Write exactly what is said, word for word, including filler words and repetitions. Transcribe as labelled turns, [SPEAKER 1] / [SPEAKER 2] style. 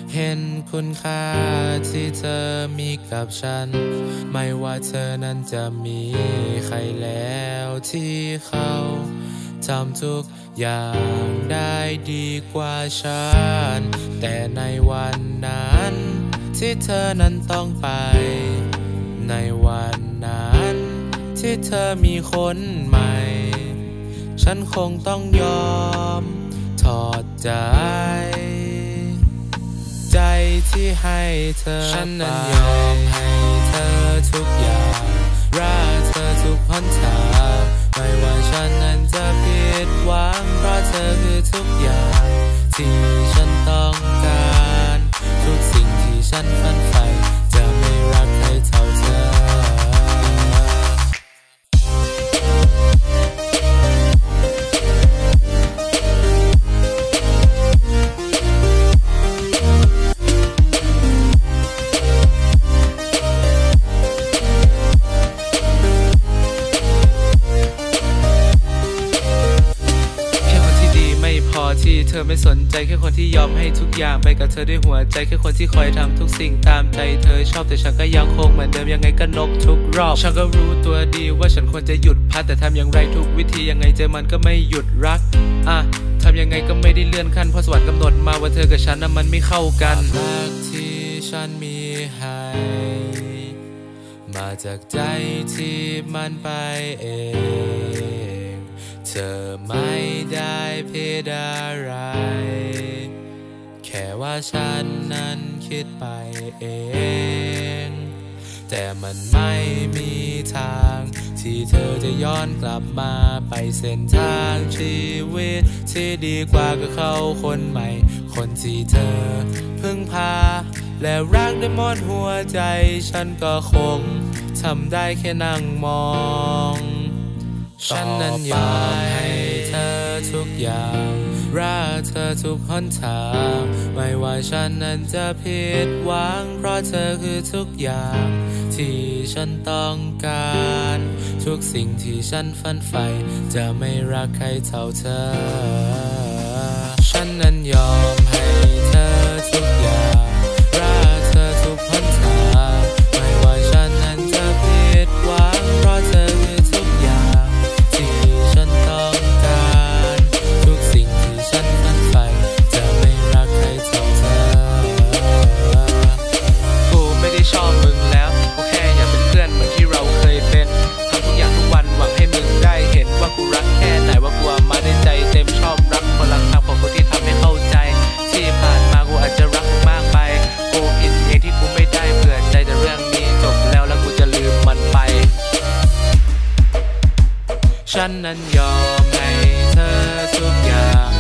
[SPEAKER 1] เห็นคุณค่าที่เธอมีกับฉันไม่ว่าเธอนั้นจะมีใครแล้วที่เขาทำทุกอย่างได้ดีกว่าฉันแต่ในวันนั้นที่เธอนั้นต้องไปในวันนั้นที่เธอมีคนใหม่ฉันคงต้องยอมถอดใจใจที่ให้เธอฉันนั้นยอมให้เธอทุกอย่างรักเธอทุกหนทางไม่ว่าฉันนั้นจะผิดหวังเพราะเธอคือทุกอย่างที่ฉันต้องการทุกสิ่งที่ฉันฝันใฝ่จะไม่รักใครเท่าเธอที่เธอไม่สนใจแค่คนที่ยอมให้ทุกอย่างไปกับเธอด้วยหัวใจแค่คนที่คอยทำทุกสิ่งตามใจเธอชอบแต่ฉันก็ยังคงเหมือนเดิมยังไงก็นกทุกรอบฉันก็รู้ตัวดีว่าฉันควรจะหยุดพัดแต่ทำอย่างไรทุกวิธียังไงเจอมันก็ไม่หยุดรักอ่ะทำยังไงก็ไม่ได้เลื่อนขั้นเพราะสวรรค์กำหนดมาว่าเธอกับฉันนั้นมันไม่เข้ากันรักที่ฉันมีให้มาจากใจที่มันไปเองเธอไม่ได้ผิดอะไรแค่ว่าฉันนั้นคิดไปเองแต่มันไม่มีทางที่เธอจะย้อนกลับมาไปเส้นทางชีวิตที่ดีกว่ากับเขาคนใหม่คนที่เธอพึ่งพาและรักด้วยหมดหัวใจฉันก็คงทำได้แค่นั่งมองฉันนั้นยอมให้เธอทุกอย่างรักเธอทุกหนทางไม่ว่าฉันนั้นจะผิดหวังเพราะเธอคือทุกอย่างที่ฉันต้องการทุกสิ่งที่ฉันฝันใฝ่จะไม่รักใครเท่าเธอฉันนั้นยอมให้เธอทุกอย่างรักเธอทุกหนทางไม่ว่าฉันนั้นจะผิดหวังเพราะเธอคือทุกอย่างที่ฉันต้องการทุกสิ่งที่ฉันฝันใฝ่จะไม่รักใครเท่าเธอกูไม่ได้ชอบมึงแล้วกูแค่อยากเป็นเพื่อนเหมือนที่เราเคยเป็นทำทุกอย่างทุกวันหวังให้มึงได้เห็นว่ากูรักแค่ไหนว่ากูมาได้ใจเต็มชอบรักคนละคำของคนที่ทำให้เข้าใจที่ผ่านมากูอาจจะรักมากไปกูผิดเองที่กูไม่ได้เผื่อใจแต่เรื่องนี้จบแล้วแล้วกูจะลืมมันไปฉันนั้นยอมให้เธอทุกอย่าง